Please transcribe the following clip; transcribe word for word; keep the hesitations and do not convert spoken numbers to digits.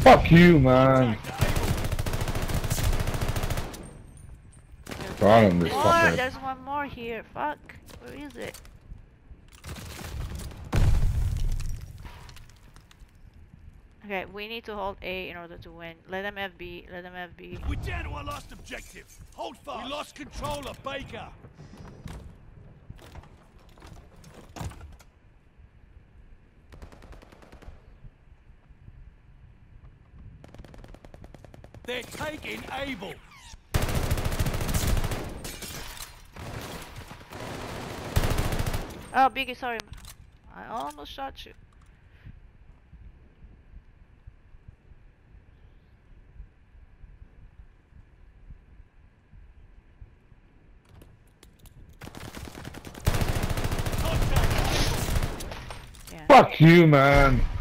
Fuck you, man. God, I'm this More, fucking. there's one more here. Fuck. Where is it? Okay, we need to hold A in order to win. Let them have B. Let them have B. We're down to our last objective. Hold fast. We lost control of Baker. They're taking Able. Oh, Biggie, sorry. I almost shot you. Yeah. Fuck you, man.